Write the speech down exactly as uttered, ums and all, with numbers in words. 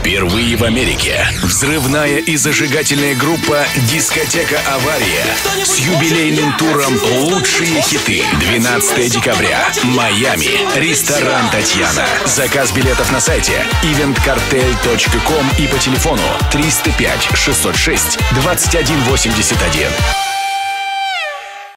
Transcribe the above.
Впервые в Америке взрывная и зажигательная группа «Дискотека Авария» с юбилейным туром «Лучшие хиты». двенадцатого декабря. Майами. Ресторан «Татьяна». Заказ билетов на сайте ивент картель точка ком и по телефону триста пять шестьсот шесть двадцать один восемьдесят один.